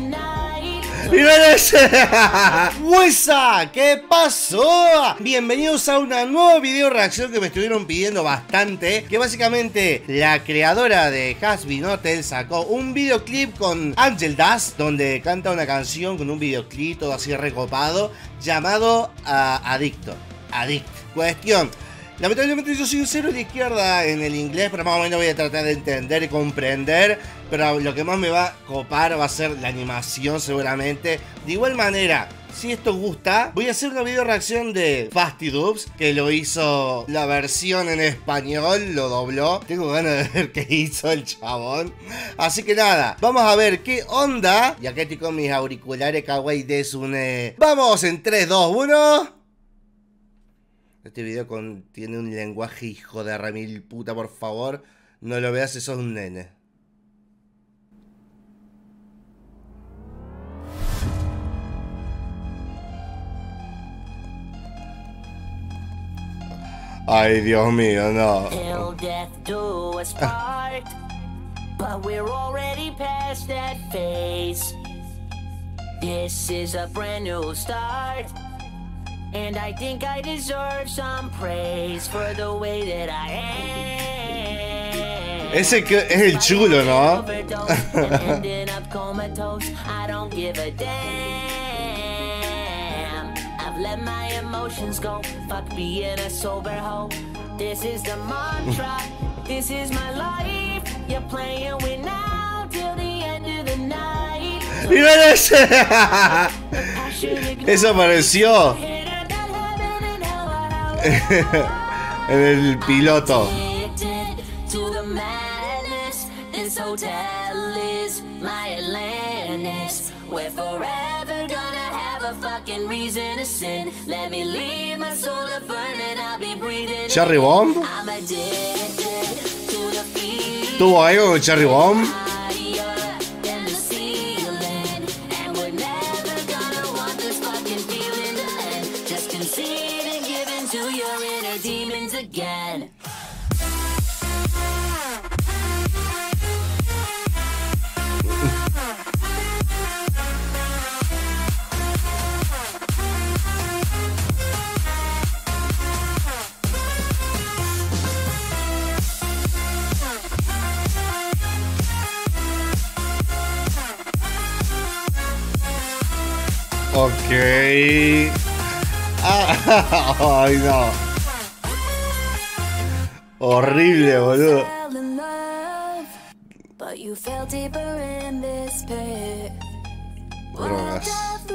¡Huesa! ¿Qué pasó? Bienvenidos a una nueva video reacción que me estuvieron pidiendo bastante. Que básicamente la creadora de Hazbin Hotel sacó un videoclip con Angel Dust, donde canta una canción con un videoclip todo así recopado, llamado Adicto. Cuestión. Lamentablemente yo soy un cero de izquierda en el inglés, pero más o menos voy a tratar de entender y comprender. Pero lo que más me va a copar va a ser la animación seguramente. De igual manera, si esto gusta, voy a hacer una video reacción de Fasty Dubs, que lo hizo la versión en español, lo dobló. Tengo ganas de ver qué hizo el chabón. Así que nada, vamos a ver qué onda. Y acá estoy con mis auriculares kawaii de Sune. Vamos en 3, 2, 1... Este video contiene un lenguaje hijo de remil puta, por favor. No lo veas, eso es un nene. Ay, Dios mío, no. And I think I deserve some praise for the way that I am. Ese que es el chulo, ¿no? I've let my emotions go. Fuck being a sober hoe. This is the mantra. This is my life. You're playing with now till the end of the night. ¡Mira ese! Eso apareció en el piloto. Cherry Bomb. ¿Tuvo algo con Cherry Bomb? Again. Okay. Ay, no. Horrible, boludo. Drogas.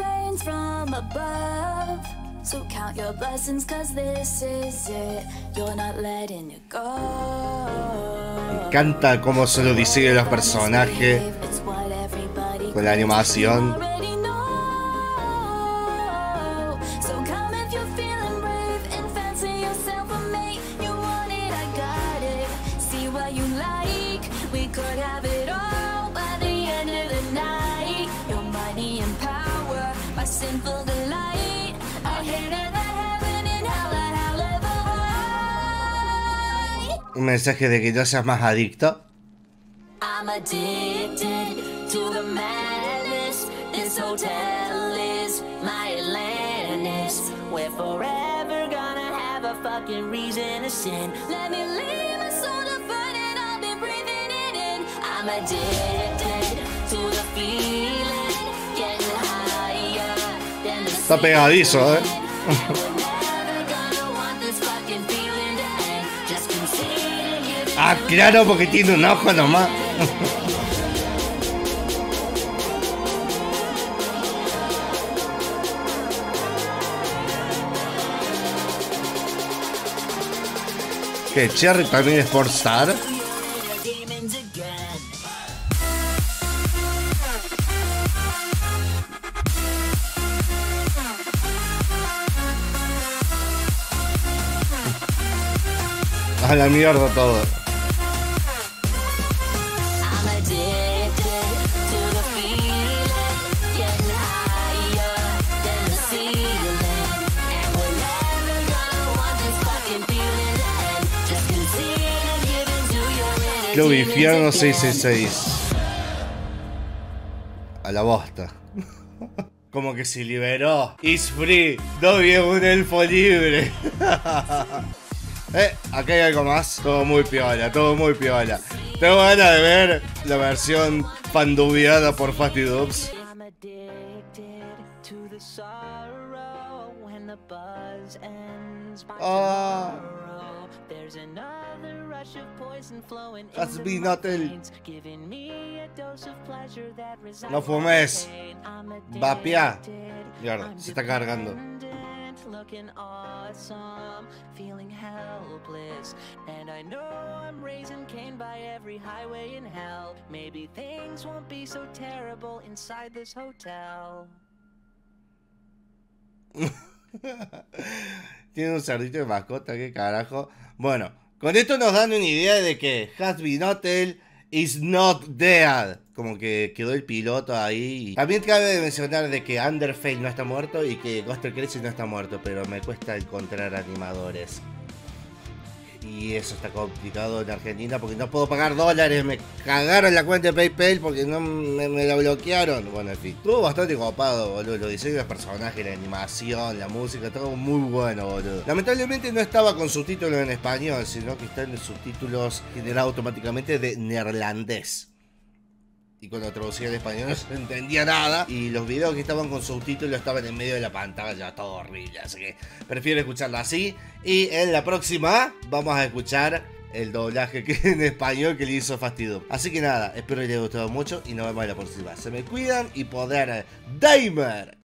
Me encanta cómo se lo diseñan los personajes con la animación. Un mensaje de que no seas más adicto. Está pegadizo, ¿eh? Ah, claro, porque tiene un ojo nomás. ¿Qué? ¿Cherry también es Sportstar? A la mierda todo. Club Infierno 666. a la bosta. Como que se liberó. It's free. Dobby es un elfo libre. Acá hay algo más. Todo muy piola, todo muy piola. Tengo ganas de ver la versión fandubiada por Fasti Dubs. Hasbinotel. No fumes. Vapia. Mierda, se está cargando. Looking awesome, feeling helpless, and I know I'm raising Cain by every highway in hell. Maybe things won't be so terrible inside this hotel. Tiene un cerdito de mascota, qué carajo. Bueno, con esto nos dan una idea de que Hasbinotel is not dead. Como que quedó el piloto ahí. También cabe mencionar de que Underfell no está muerto y que Ghosted Crazy no está muerto, pero me cuesta encontrar animadores. Y eso está complicado en Argentina porque no puedo pagar dólares. Me cagaron la cuenta de PayPal porque no me la bloquearon. Bueno, en fin. Estuvo bastante copado, boludo. Los diseños de personajes, la animación, la música, todo muy bueno, boludo. Lamentablemente no estaba con subtítulos en español, sino que están en subtítulos generados automáticamente de neerlandés. Y cuando traducía al español no se entendía nada. Y los videos que estaban con subtítulos estaban en medio de la pantalla. Todo horrible. Así que prefiero escucharlo así. Y en la próxima vamos a escuchar el doblaje que en español que le hizo Fasti Dubs. Así que nada, espero que les haya gustado mucho. Y nos vemos en la próxima. Se me cuidan y poder Damer.